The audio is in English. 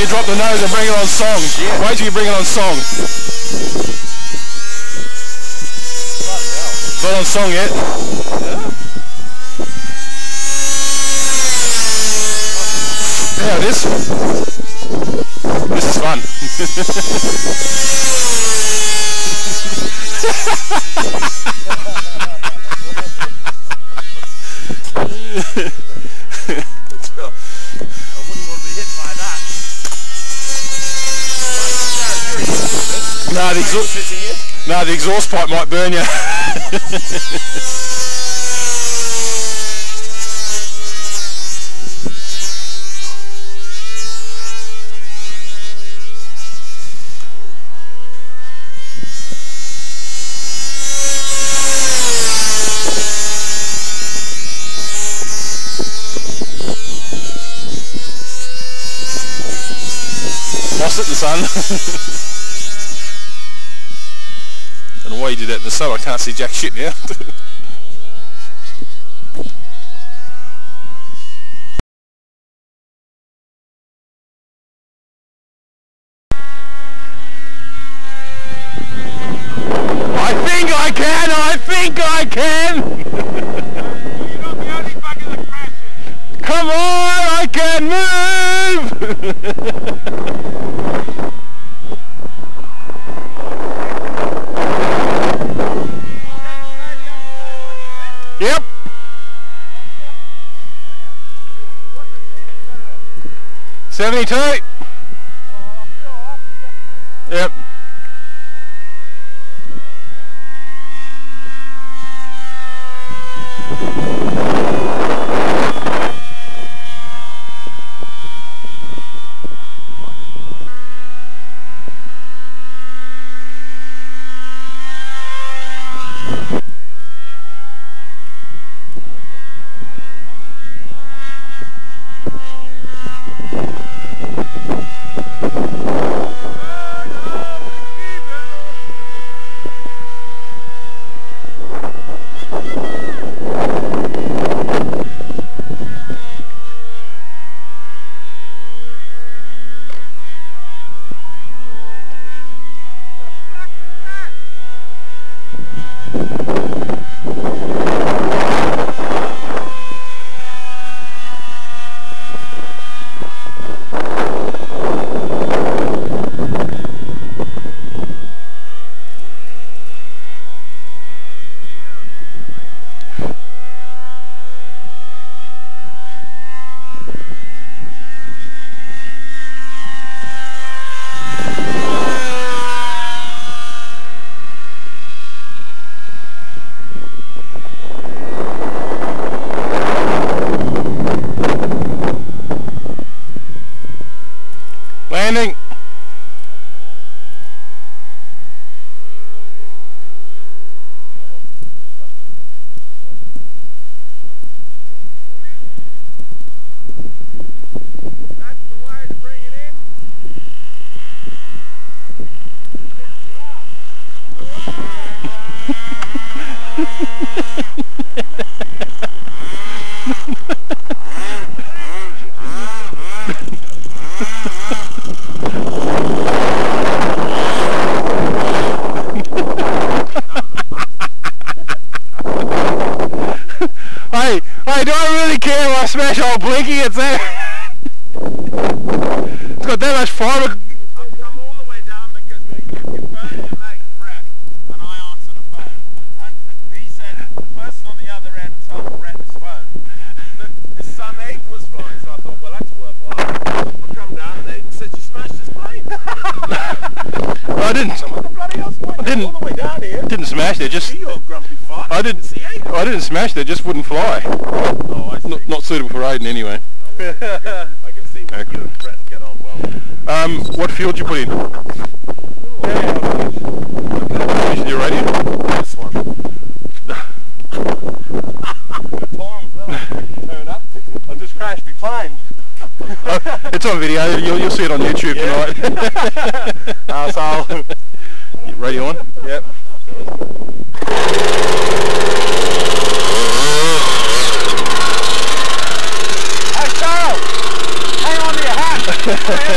you drop the nose and bring it on song. Yeah. Wait till you bring it on song. Not on song yet. Yeah. Yeah, it is. This is fun. No, the exhaust pipe might burn you. Lost it in the sun. I don't know why you did that in the sun. I can't see jack shit now. I think I can! You're not the only bugger that crashes. Come on, I can move! Yep. $72. Yep. Landing. That's the way to bring it in. Hey, do I really care if I smash old Blinky? It's there. It's got that much fibre. I've come all the way down because you phoned your mate Brett and I answered the phone and he said the person on the other end told Brett his phone that his son Aiden was flying, so I thought, well, that's worthwhile. I come down and Aiden said you smashed his plane. Well, I didn't. What the bloody hell's going on? All the way down here. Didn't smash it. Just. You old grumpy fart. I didn't smash it. It just wouldn't fly. Oh, I see. Not suitable for Aiden anyway. I can see why you and Brett get on well. What fuel did you put in? Using your radio? This one. Good times, turn up. I just crashed my plane. It's on video. You'll see it on YouTube tonight. Arsehole. Radio on? Yep. Hey Charles! Hang on to your hat!